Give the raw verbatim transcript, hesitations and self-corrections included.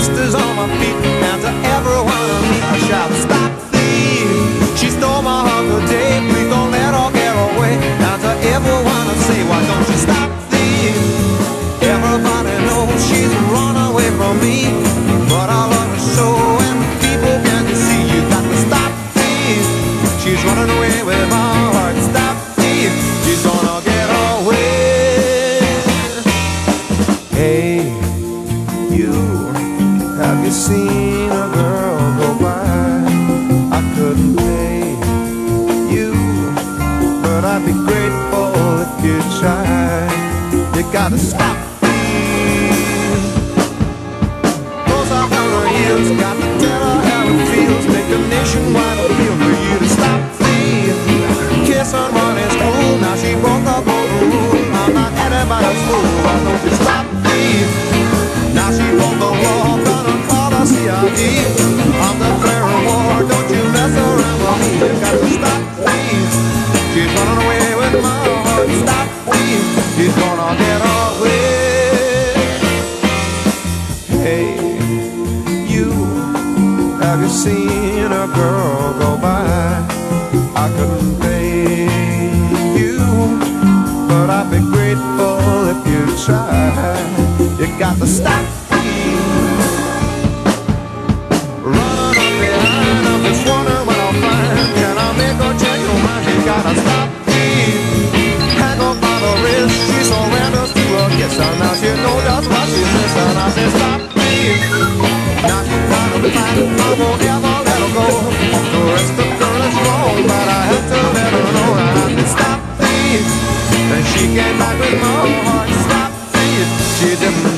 sisters on my feet, and to everyone I meet I shout, stop thief! She stole my heart today, please don't let her get away. And to everyone I say, why don't you stop thief? Everybody knows she's run away from me, but I love her so, and people can't see. You got to stop thief! She's running away with my heart. Stop thief! She's gonna get away. Hey, you, have you seen a girl go by? I couldn't pay you, but I'd be grateful if you try. You gotta stop thief! Goes up on her heels, got to tell her how it feels. Make a nationwide appeal for you to stop thief. Kiss her running school, now she broke up all the rules. I'm not anybody's fool, why don't you stop thief? Now she broke the law, gonna call the C I D. I'm declaring war, don't you mess around with me. You got to stop thief! She's running away with my heart. Stop thief! She's gonna get away. Hey, you, have you seen a girl go by? I couldn't pay you, but I'd be grateful if you try. You got to stop thief! Running up behind, I'm just wondering what I'll find. Can I make her change your mind? You gotta stop thief! Hang up by the wrist, she surrenders to a kiss, and now she knows just what she's missing. I said stop thief! Now she's trying to fight, I won't ever let her go. The rest of the girl is wrong, but I have to let her know I have to stop thief! And she came back with my heart. Stop thief! She didn't